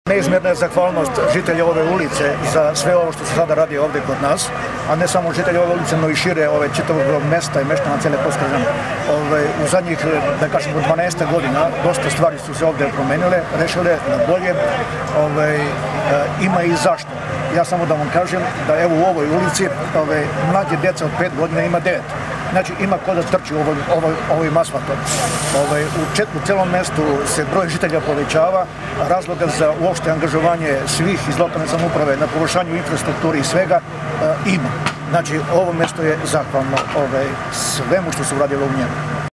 Neizmjerna je zahvalnost žitelja ove ulice za sve ovo što se sada radi ovdje kod nas, a ne samo žitelja ove ulice, no i šire čitavog mesta i meštana cijele Podskrzane. U zadnjih, da kažemo, 12 godina dosta stvari su se ovdje promenile, rešile na bolje. Ima i zašto. Ja samo da vam kažem da evo u ovoj ulici mlađe djeca od 5 godina ima 9. Znači ima ko da trči ovim asfaltom. U celom mestu se broj žitelja povećava, razloga za uopšte angažovanje svih iz lokalne samouprave na poboljšanju infrastrukture i svega ima. Znači ovo mesto je zahvalno svemu što se uradilo u njemu.